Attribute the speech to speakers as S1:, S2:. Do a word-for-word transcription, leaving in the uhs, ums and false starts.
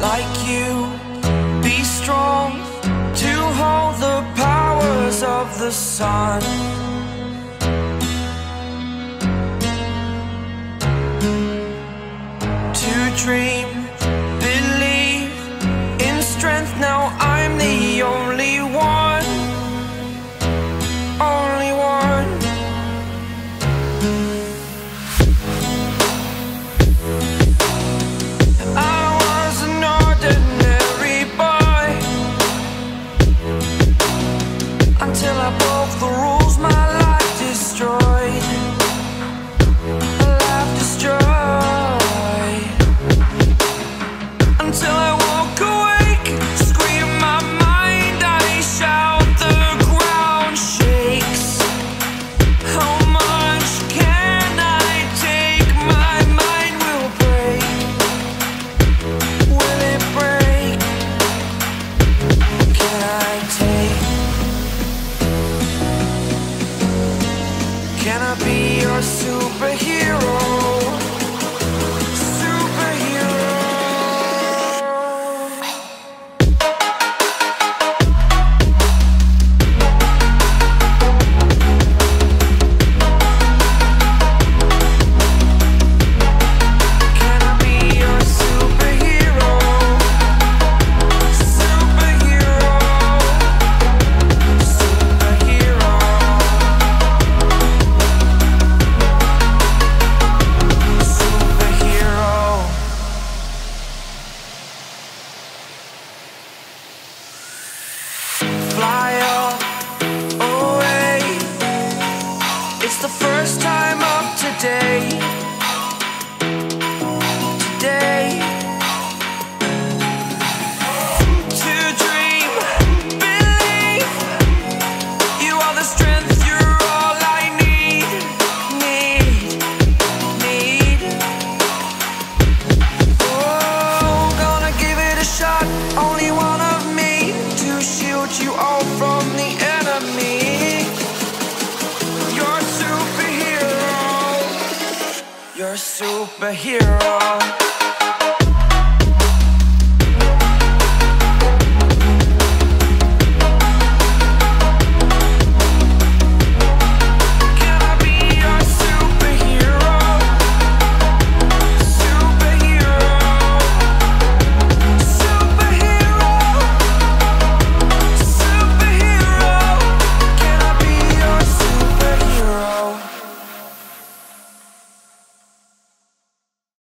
S1: like you, be strong to hold the powers of the sun. To dream, believe in strength, now I'm the only one, only one. I was an ordinary boy until I broke the rules, my life destroyed, a life destroyed. Until I walk awake, scream my mind, I shout, the ground shakes. How much can I take? My mind will break. Will it break? Can I take? Can I be your superhero? Fly up, away. It's the first time of today. Today. To dream, believe. You are the strength, you're all I need. Need, need. Oh, gonna give it a shot. Only one of me to shield you all from the enemy. You're a superhero. You're a superhero.